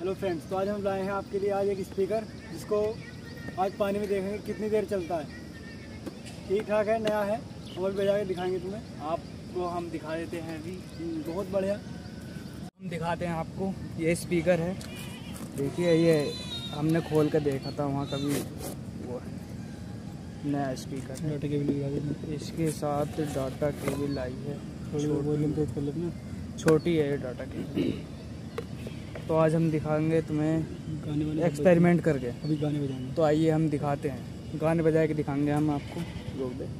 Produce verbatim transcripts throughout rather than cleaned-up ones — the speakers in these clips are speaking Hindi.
हेलो फ्रेंड्स, तो आज हम लाए हैं आपके लिए आज एक स्पीकर जिसको आज पानी में देखेंगे कितनी देर चलता है। ठीक ठाक है, नया है, हम अभी बजा के दिखाएंगे तुम्हें। आपको हम दिखा देते हैं अभी। बहुत बढ़िया, हम दिखाते हैं आपको। ये स्पीकर है, देखिए ये हमने खोल कर देखा था वहाँ कभी, वो है नया स्पीकर है। डाटा केबल इसके साथ डाटा केबल आई है, वॉल्यूम तेज कर लेना, छोटी है ये डाटा केबल। तो आज हम दिखाएंगे तुम्हें गाने वाले एक्सपेरिमेंट करके। अभी गाने बजाएंगे, तो आइए हम दिखाते हैं, गाने बजा के दिखाएंगे हम आपको। रोक दे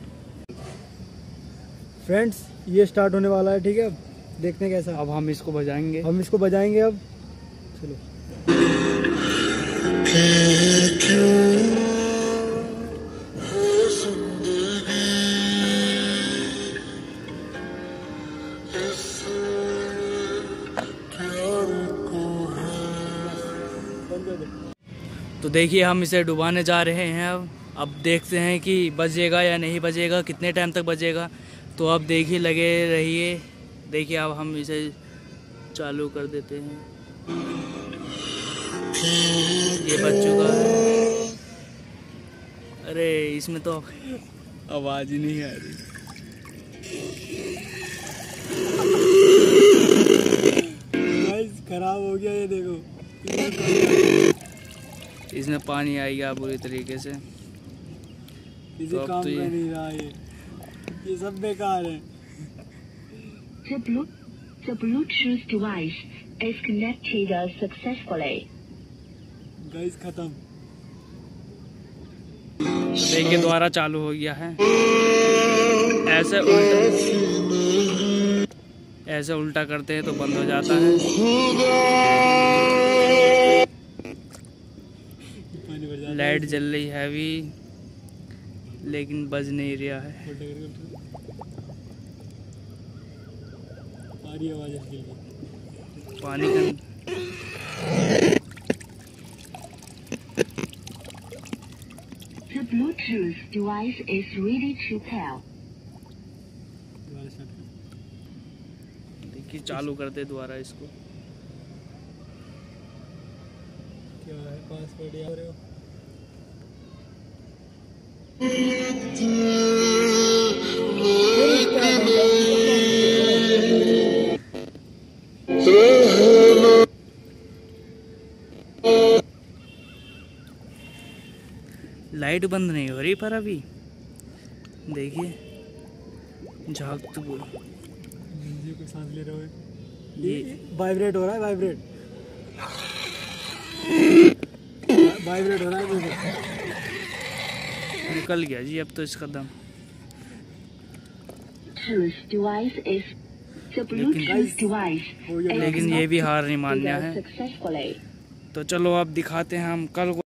फ्रेंड्स, ये स्टार्ट होने वाला है। ठीक है, अब देखते हैं कैसा। अब हम इसको बजाएंगे, हम इसको बजाएंगे अब। चलो, तो देखिए हम इसे डुबाने जा रहे हैं। अब अब देखते हैं कि बजेगा या नहीं बजेगा, कितने टाइम तक बजेगा। तो अब देखिए, लगे रहिए। देखिए अब हम इसे चालू कर देते हैं। ये बज चुका है। अरे इसमें तो आवाज़ ही नहीं आ रही। गाइस खराब हो गया, ये देखो इसमें पानी आ गया बुरी तरीके से। किसी तो काम तो का ये नहीं रहा, ये ये सब बेकार है। The, Blu the Bluetooth device is connected successfully. Guys खत्म। तो देखिए दोबारा चालू हो गया है। ऐसे उल्टा ऐसे उल्टा करते हैं तो बंद हो जाता है। लाइट जल रही है अभी, लेकिन बज नहीं रहा है। पानी का The Bluetooth device is ready to pair. देखिए चालू करते दोबारा इसको। क्या है पासवर्ड याद रहे हो? लाइट बंद नहीं हो रही पर अभी देखिए झाँकते हुए कोई सांस ले रहे हो, ये वाइब्रेट हो रहा है, वाइब्रेट वाइब्रेट हो रहा है। निकल गया जी अब तो इसका दम। Bluetooth device is the Bluetooth device is लेकिन ये भी हार नहीं मानना है। successfully. तो चलो अब दिखाते हैं हम कल को।